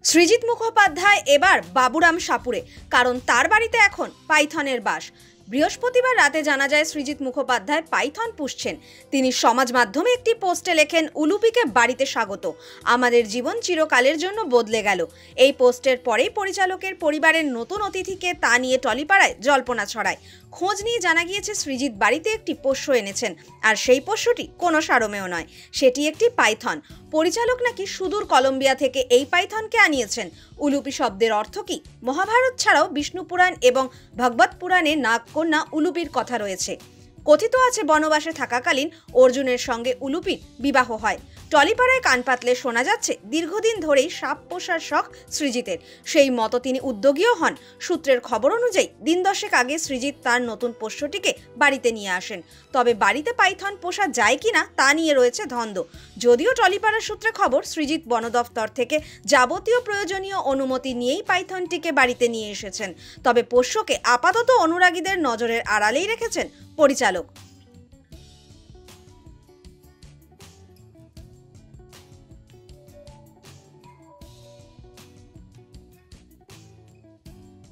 সৃজিত মুখোপাধ্যায় এবার বাবুরাম সাপুরে, কারণ তার বাড়িতে এখন পাইথনের বাস। বৃহস্পতিবার রাতে জানা যায় সৃজিত মুখোপাধ্যায় পাইথন পুষছেন। তিনি সমাজ মাধ্যমে একটি পোস্টে লেখেন, উলুপিকে বাড়িতে স্বাগত, আমাদের জীবন চিরকালের জন্য বদলে গেল। এই পোস্টের পরেই পরিচালকের পরিবারের নতুন অতিথিকে তা নিয়ে টলিপাড়ায় জল্পনা ছড়ায়। খোঁজ নিয়ে জানা গিয়েছে সৃজিত বাড়িতে একটি পোষ্য এনেছেন, আর সেই পোষ্যটি কোনো সারমেয় নয়, সেটি একটি পাইথন। পরিচালক নাকি সুদূর কলম্বিয়া থেকে এই পাইথনকে আনিয়েছেন। উলুপি শব্দের অর্থ কি? মহাভারত ছাড়াও বিষ্ণু পুরাণ এবং ভগবত পুরাণে নাগকন্যা উলুপির কথা রয়েছে। কথিত আছে বনবাসে থাকাকালীন অর্জুনের সঙ্গে উলুপির বিবাহ হয়। টলিপাড়ায় কান পাতলে শোনা যাচ্ছে দীর্ঘদিন ধরেই সাপ পোষার শখ সৃজিতের, সেই মতো তিনি উদ্যোগীও হন। সূত্রের খবর অনুযায়ী দিন দশেক আগে সৃজিত তার নতুন পোষ্যটিকে বাড়িতে নিয়ে আসেন। তবে বাড়িতে পাইথন পোষা যায় কিনা তা নিয়ে রয়েছে ধন্দ। যদিও টলিপাড়ার সূত্রে খবর, সৃজিত বন দফতর থেকে যাবতীয় প্রয়োজনীয় অনুমতি নিয়েই পাইথনটিকে বাড়িতে নিয়ে এসেছেন। তবে পোষ্যকে আপাতত অনুরাগীদের নজরের আড়ালেই রেখেছেন পরিচালক।